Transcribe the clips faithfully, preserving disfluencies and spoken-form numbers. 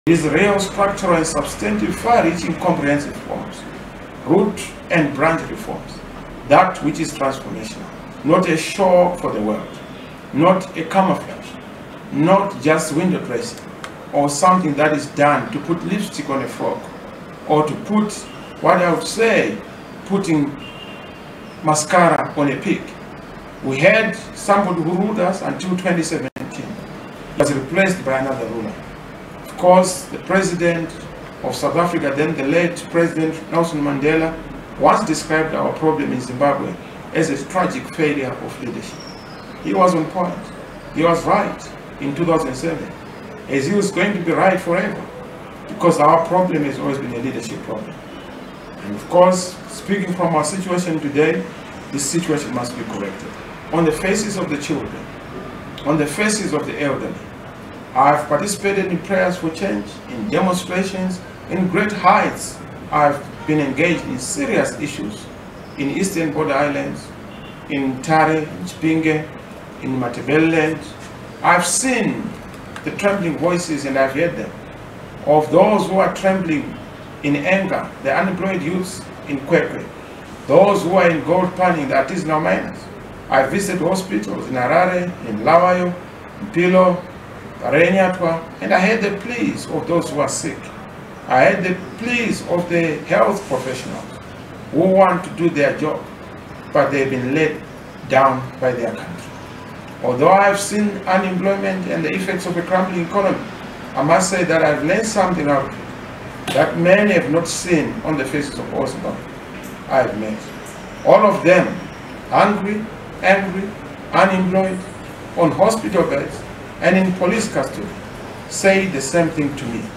These real structural and substantive far-reaching comprehensive reforms, root and branch reforms, that which is transformational, not a show for the world, not a camouflage, not just window dressing, or something that is done to put lipstick on a frog, or to put, what I would say, putting mascara on a pig. We had somebody who ruled us until twenty seventeen. He was replaced by another ruler. Of course, the president of South Africa, then the late President Nelson Mandela, once described our problem in Zimbabwe as a tragic failure of leadership. He was on point. He was right in two thousand seven, as he was going to be right forever, because our problem has always been a leadership problem. And of course, speaking from our situation today, this situation must be corrected. On the faces of the children, on the faces of the elderly, I've participated in prayers for change, in demonstrations, in great heights. I've been engaged in serious issues in Eastern Border Islands, in Tare, in Chipinge, in Matabeleland. I've seen the trembling voices, and I've heard them, of those who are trembling in anger, the unemployed youths in Kwekwe, those who are in gold panning, the artisanal miners. I visited hospitals in Harare, in Lawayo, in Pilo, Parenyatwa, and I heard the pleas of those who are sick. I heard the pleas of the health professionals who want to do their job, but they've been let down by their country. Although I've seen unemployment and the effects of a crumbling economy, I must say that I've learned something out of it that many have not seen on the faces of all Zimbabwe I've met. All of them, hungry, angry, unemployed, on hospital beds, and in police custody, say the same thing to me.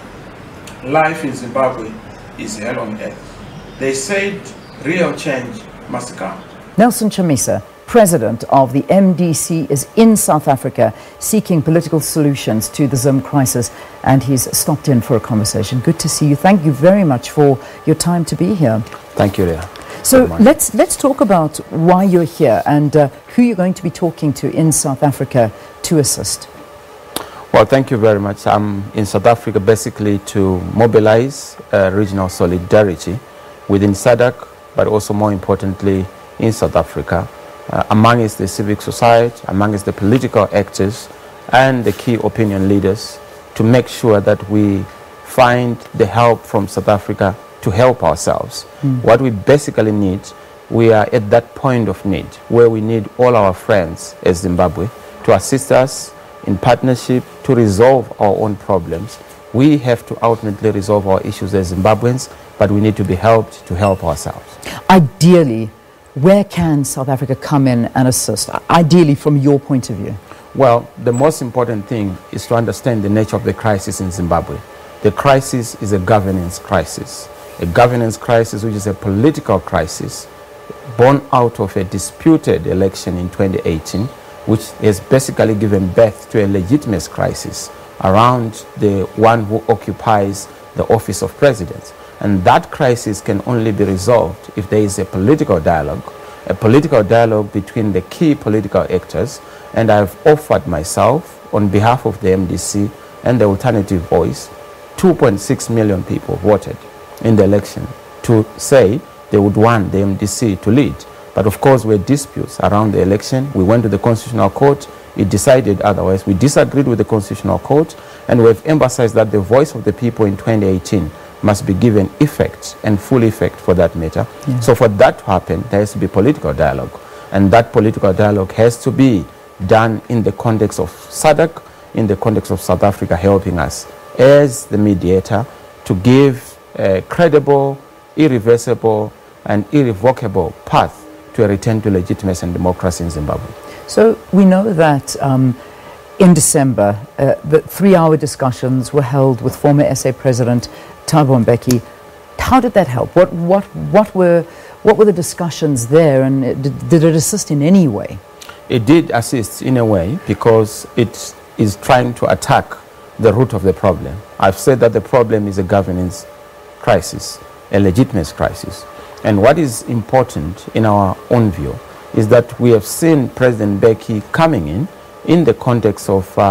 Life in Zimbabwe is hell on earth. They said real change must come. Nelson Chamisa, President of the M D C, is in South Africa seeking political solutions to the Zim crisis, and he's stopped in for a conversation. Good to see you. Thank you very much for your time to be here. Thank you, Leah. So let's let's talk about why you're here and uh, who you're going to be talking to in South Africa to assist. Well, thank you very much. I'm in South Africa basically to mobilize uh, regional solidarity within S A D C, but also more importantly in South Africa, uh, amongst the civic society, amongst the political actors and the key opinion leaders, to make sure that we find the help from South Africa to help ourselves. Mm. What we basically need, we are at that point of need where we need all our friends as Zimbabwe to assist us in partnership to resolve our own problems. We have to ultimately resolve our issues as Zimbabweans, but we need to be helped to help ourselves. Ideally, where can South Africa come in and assist? Ideally, from your point of view? Well, the most important thing is to understand the nature of the crisis in Zimbabwe. The crisis is a governance crisis. A governance crisis which is a political crisis born out of a disputed election in twenty eighteen, which has basically given birth to a legitimate crisis around the one who occupies the office of president. And that crisis can only be resolved if there is a political dialogue, a political dialogue between the key political actors. And I've offered myself on behalf of the M D C and the Alternative Voice. two point six million people voted in the election to say they would want the M D C to lead. But of course, there were disputes around the election. We went to the Constitutional Court. It decided otherwise. We disagreed with the Constitutional Court, and we've emphasized that the voice of the people in twenty eighteen must be given effect and full effect for that matter. Yeah. So for that to happen, there has to be political dialogue. And that political dialogue has to be done in the context of S A D C, in the context of South Africa helping us as the mediator to give a credible, irreversible, and irrevocable path to a return to legitimacy and democracy in Zimbabwe. So we know that um, in December, uh, the three-hour discussions were held with former S A President Thabo Mbeki. How did that help? What, what, what, were, what were the discussions there, and did, did it assist in any way? It did assist in a way because it is trying to attack the root of the problem. I've said that the problem is a governance crisis, a legitimate crisis. And what is important in our own view is that we have seen President Mbeki coming in in the context of uh,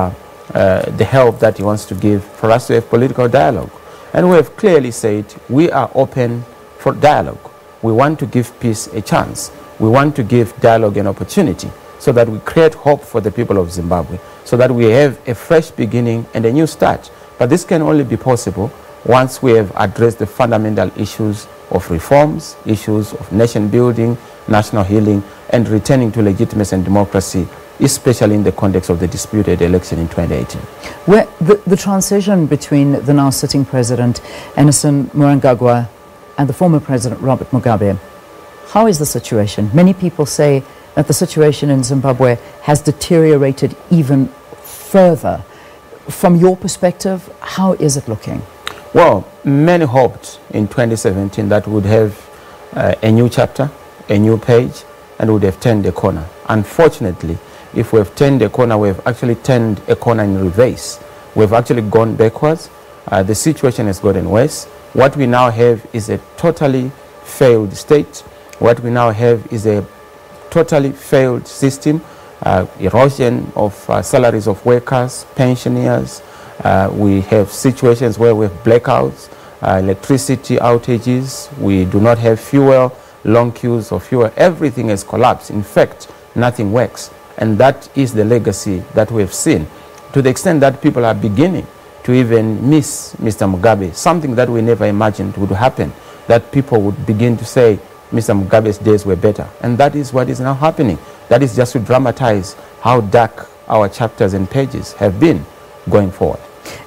uh, the help that he wants to give for us to have political dialogue. And we have clearly said we are open for dialogue. We want to give peace a chance. We want to give dialogue an opportunity so that we create hope for the people of Zimbabwe, so that we have a fresh beginning and a new start. But this can only be possible once we have addressed the fundamental issues of reforms, issues of nation building, national healing, and returning to legitimacy and democracy, especially in the context of the disputed election in twenty eighteen. Where the, the transition between the now sitting president, Emmerson Mnangagwa, and the former president, Robert Mugabe, how is the situation? Many people say that the situation in Zimbabwe has deteriorated even further. From your perspective, how is it looking? Well, many hoped in twenty seventeen that we would have uh, a new chapter, a new page, and would have turned a corner. Unfortunately, if we have turned a corner, we have actually turned a corner in reverse. We've actually gone backwards. Uh, the situation has gotten worse. What we now have is a totally failed state. What we now have is a totally failed system, uh, erosion of uh, salaries of workers, pensioners. Uh, we have situations where we have blackouts, uh, electricity outages. We do not have fuel, long queues of fuel. Everything has collapsed. In fact, nothing works. And that is the legacy that we have seen, to the extent that people are beginning to even miss Mister Mugabe, something that we never imagined would happen, that people would begin to say Mister Mugabe's days were better. And that is what is now happening. That is just to dramatize how dark our chapters and pages have been going forward.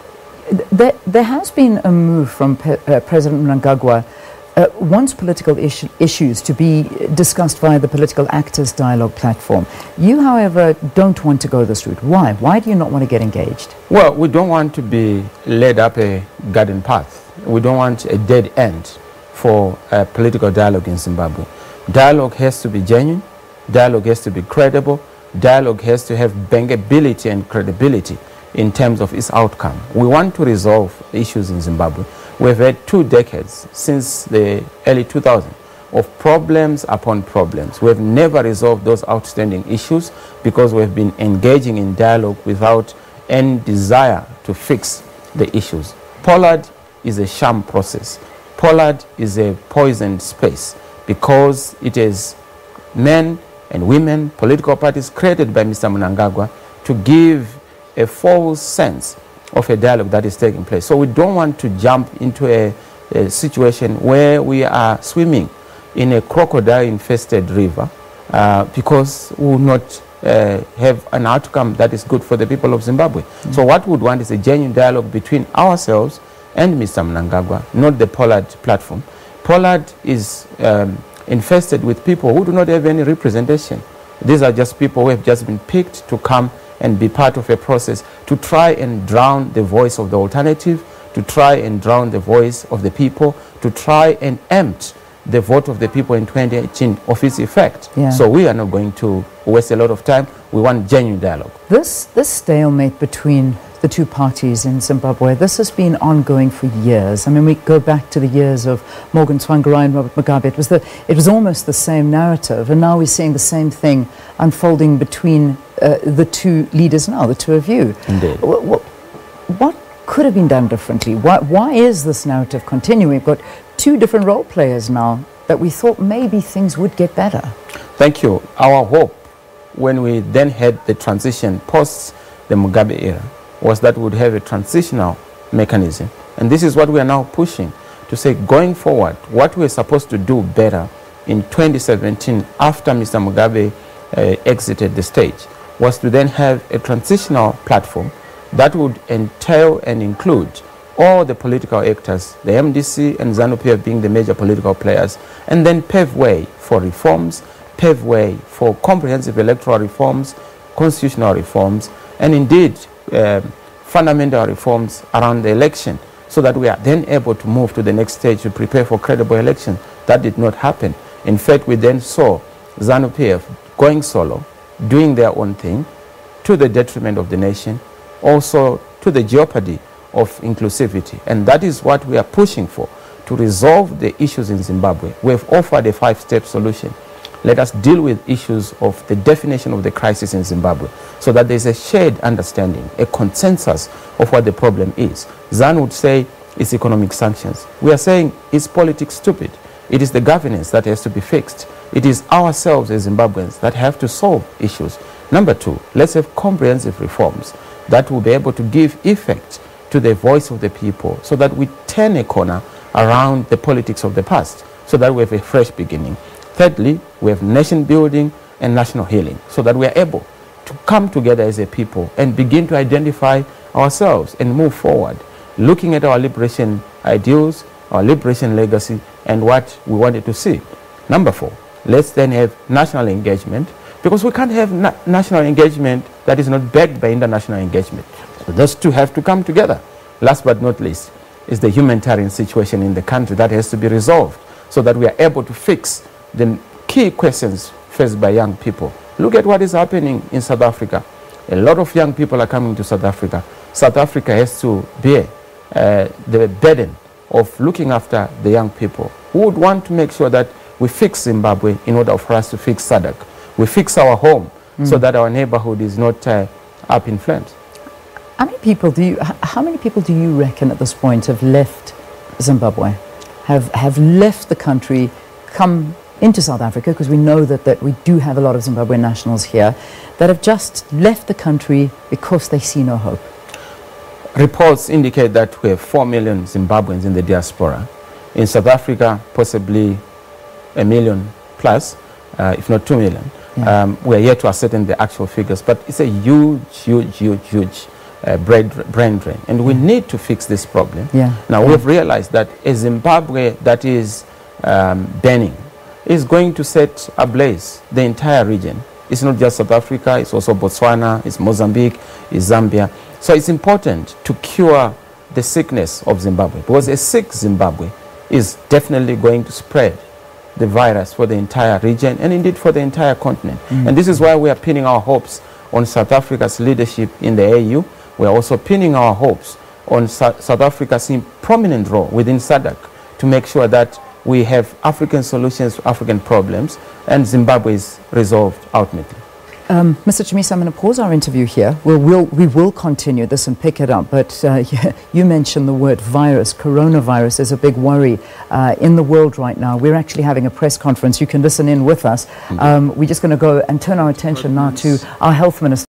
There, there has been a move from Pe uh, President Mnangagwa, uh, wants political issue, issues to be discussed via the Political Actors Dialogue platform. You, however, don't want to go this route. Why? Why do you not want to get engaged? Well, we don't want to be led up a garden path. We don't want a dead end for uh, political dialogue in Zimbabwe. Dialogue has to be genuine. Dialogue has to be credible. Dialogue has to have bankability and credibility in terms of its outcome. We want to resolve issues in Zimbabwe. We've had two decades since the early two thousands of problems upon problems. We've never resolved those outstanding issues because we've been engaging in dialogue without any desire to fix the issues. Pollard is a sham process. Pollard is a poisoned space because it is men and women, political parties created by Mister Mnangagwa to give a false sense of a dialogue that is taking place. So we don't want to jump into a, a situation where we are swimming in a crocodile-infested river uh, because we will not uh, have an outcome that is good for the people of Zimbabwe. Mm-hmm. So what we would want is a genuine dialogue between ourselves and Mister Mnangagwa, not the Pollard platform. Pollard is um, infested with people who do not have any representation. These are just people who have just been picked to come and be part of a process to try and drown the voice of the alternative, to try and drown the voice of the people, to try and empt the vote of the people in twenty eighteen of its effect. Yeah. So we are not going to waste a lot of time. We want genuine dialogue. This, this stalemate between the two parties in Zimbabwe, this has been ongoing for years. I mean, we go back to the years of Morgan Tsvangirai and Robert Mugabe. It was, the, it was almost the same narrative, and now we're seeing the same thing unfolding between uh, the two leaders now, the two of you. Indeed. What, what, what could have been done differently? Why, why is this narrative continuing? We've got two different role players now that we thought maybe things would get better. Thank you. Our hope when we then had the transition post the Mugabe era was that we would have a transitional mechanism. And this is what we are now pushing, to say going forward, what we're supposed to do better in twenty seventeen after Mister Mugabe uh, exited the stage was to then have a transitional platform that would entail and include all the political actors, the M D C and ZANU-P F being the major political players, and then pave way for reforms, pave way for comprehensive electoral reforms, constitutional reforms, and indeed uh, fundamental reforms around the election, so that we are then able to move to the next stage to prepare for credible election. That did not happen. In fact, we then saw ZANU-P F going solo, doing their own thing, to the detriment of the nation, also to the jeopardy of inclusivity. And that is what we are pushing for, to resolve the issues in Zimbabwe. We have offered a five-step solution. Let us deal with issues of the definition of the crisis in Zimbabwe so that there's a shared understanding, a consensus of what the problem is. Zan would say it's economic sanctions. We are saying it's politics stupid. It is the governance that has to be fixed. It is ourselves as Zimbabweans that have to solve issues. Number two, let's have comprehensive reforms that will be able to give effect to the voice of the people so that we turn a corner around the politics of the past, so that we have a fresh beginning. Thirdly, we have nation building and national healing so that we are able to come together as a people and begin to identify ourselves and move forward, looking at our liberation ideals, our liberation legacy, and what we wanted to see. Number four, let's then have national engagement, because we can't have na national engagement that is not backed by international engagement. So those two have to come together. Last but not least is the humanitarian situation in the country that has to be resolved so that we are able to fix the key questions faced by young people. Look at what is happening in South Africa. A lot of young people are coming to South Africa. South Africa has to bear uh, the burden of looking after the young people. Who would want to make sure that we fix Zimbabwe in order for us to fix S A D C? We fix our home mm. so that our neighborhood is not uh, up in flames. How many people do you, how many people do you reckon at this point have left Zimbabwe, have, have left the country, come into South Africa, because we know that, that we do have a lot of Zimbabwean nationals here, that have just left the country because they see no hope? Reports indicate that we have four million Zimbabweans in the diaspora. In South Africa, possibly a million plus, uh, if not two million. Yeah. Um, we are yet to ascertain the actual figures, but it's a huge, huge, huge, huge uh, brain, brain drain. And we need to fix this problem. Yeah. Now, yeah. we've realized that a Zimbabwe that is um, burning is going to set ablaze the entire region. It's not just South Africa, it's also Botswana, it's Mozambique, it's Zambia. So it's important to cure the sickness of Zimbabwe, because a sick Zimbabwe is definitely going to spread the virus for the entire region and indeed for the entire continent. Mm. And this is why we are pinning our hopes on South Africa's leadership in the A U. We are also pinning our hopes on South, South Africa's prominent role within S A D C to make sure that we have African solutions to African problems and Zimbabwe is resolved ultimately. Um, Mister Chamisa, I'm going to pause our interview here. We'll, we'll, we will continue this and pick it up, but uh, you mentioned the word virus. Coronavirus is a big worry uh, in the world right now. We're actually having a press conference. You can listen in with us. Um, we're just going to go and turn our attention now to our health minister.